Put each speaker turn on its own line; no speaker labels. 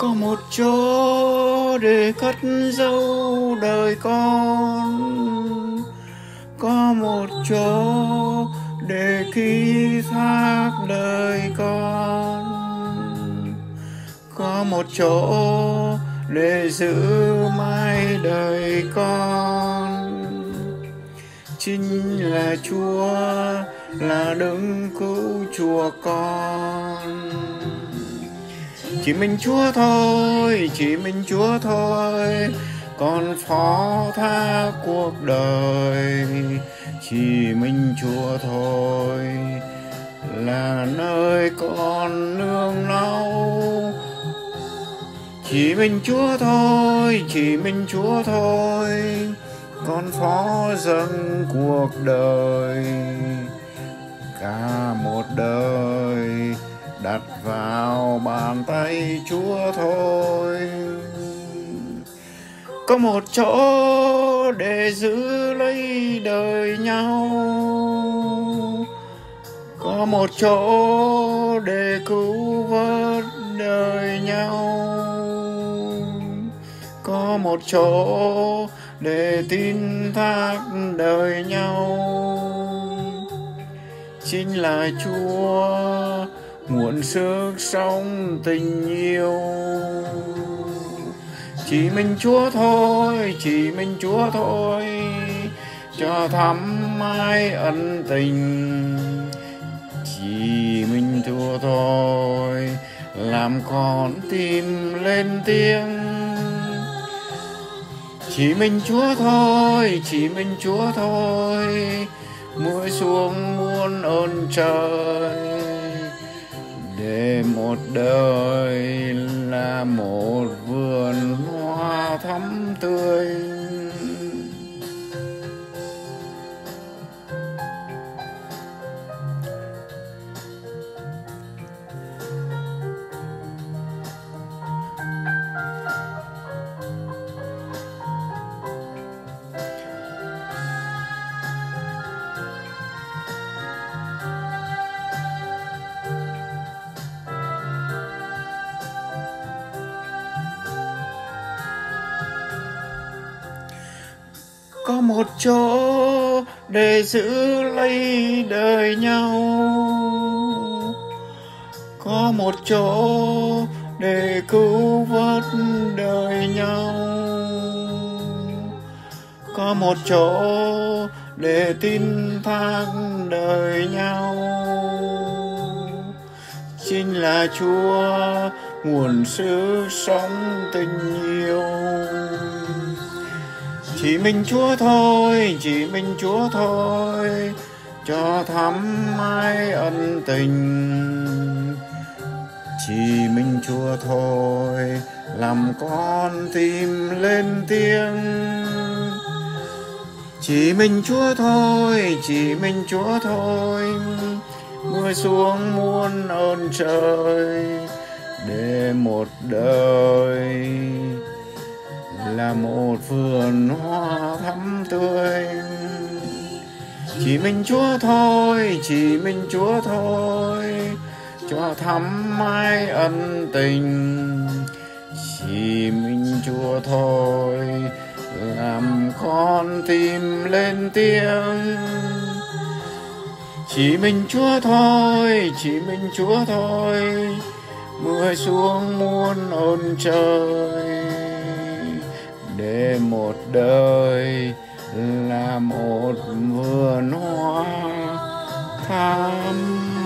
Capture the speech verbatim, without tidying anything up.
Có một chỗ để cất giấu đời con, có một chỗ để ký thác đời con, có một chỗ để giữ mãi đời con. Chính là Chúa, là đấng cứu chuộc con. Chỉ mình Chúa thôi, chỉ mình Chúa thôi, con phó thác cuộc đời. Chỉ mình Chúa thôi, là nơi con nương náu. Chỉ mình Chúa thôi, chỉ mình Chúa thôi, con phó dâng cuộc đời. Cả một đời đặt vào bàn tay Chúa thôi. Có một chỗ để giữ lấy đời nhau, có một chỗ để cứu vớt đời nhau, có một chỗ để tin thác đời nhau. Chính là Chúa, nguồn sức sống tình yêu. Chỉ mình Chúa thôi, chỉ mình Chúa thôi, cho thắm mãi ân tình. Chỉ mình Chúa thôi, làm con tim lên tiếng. Chỉ mình Chúa thôi, chỉ mình Chúa thôi, mưa xuống muôn ơn trời. Để một đời là một vườn hoa thắm tươi. Có một chỗ để giữ lấy đời nhau, có một chỗ để cứu vớt đời nhau, có một chỗ để tin thác đời nhau. Chính là Chúa, nguồn sức sống tình yêu. Chỉ mình Chúa thôi, chỉ mình Chúa thôi, cho thắm mãi ân tình. Chỉ mình Chúa thôi, làm con tim lên tiếng. Chỉ mình Chúa thôi, chỉ mình Chúa thôi, mưa xuống muôn ơn trời. Để một đời là một vườn hoa thắm tươi. Chỉ mình Chúa thôi, chỉ mình Chúa thôi, cho thắm mãi ân tình. Chỉ mình Chúa thôi, làm con tim lên tiếng. Chỉ mình Chúa thôi, chỉ mình Chúa thôi, mưa xuống muôn ơn trời. Để một đời là một vườn hoa thắm